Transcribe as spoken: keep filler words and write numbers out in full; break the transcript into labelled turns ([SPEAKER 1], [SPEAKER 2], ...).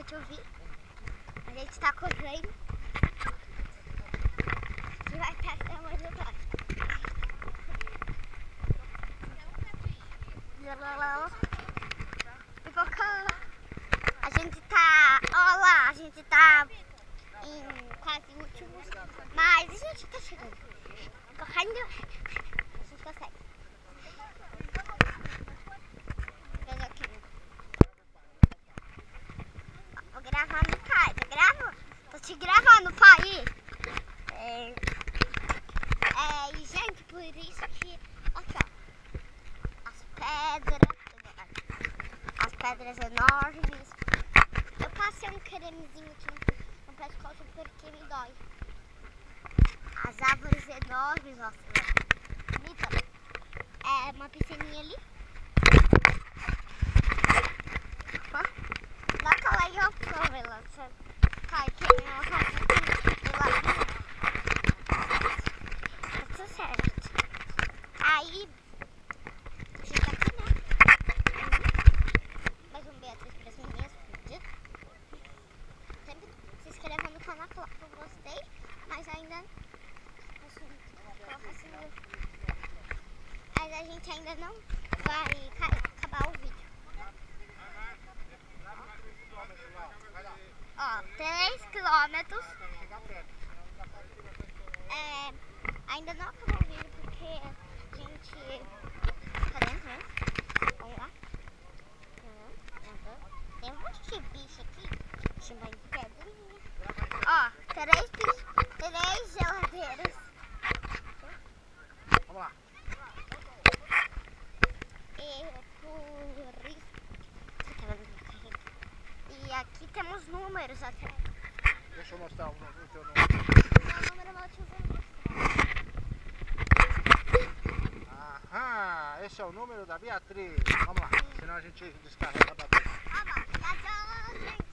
[SPEAKER 1] bastante ouvir. A gente está correndo. A gente vai estar até mais atrás. A gente tá, ó lá, a gente tá em quase últimos, mas a gente tá chegando. Correndo, a gente consegue. Veja aqui. Vou gravar no pai, tá gravando? Tô te gravando, pai. É, é, e gente, por isso que, aqui ó, as pedras, as pedras enormes. Eu passei um cremezinho aqui no, no pescoço porque me dói. As árvores enormes, nossa, bonita. É uma piscininha ali. Ó, dá aquela aí, ó, pra ver lá. Cai, que nem uma roça aqui do ladinho. Tá tudo certo. Aí, fica aqui, né? Mais um Beatriz para as meninas. Sempre se inscreva no canal, coloca o gostei, mas ainda coloca assim, mas a gente ainda não vai acabar o vídeo. Ó, três quilômetros. É, ainda não acabou o vídeo porque a gente tá dentro, né? Vamos lá. Tem um monte de bicho aqui. Chama de pedrinha. Ó, três, três geladeiras.
[SPEAKER 2] Vamos lá.
[SPEAKER 1] E por isso. E aqui temos números até.
[SPEAKER 2] Deixa eu mostrar o teu nome.
[SPEAKER 1] Meu número eu vou te mostrar.
[SPEAKER 2] Aham, esse é o número da Beatriz. Vamos lá, senão a gente descarrega a bateria.
[SPEAKER 1] Ah, tchau, gente.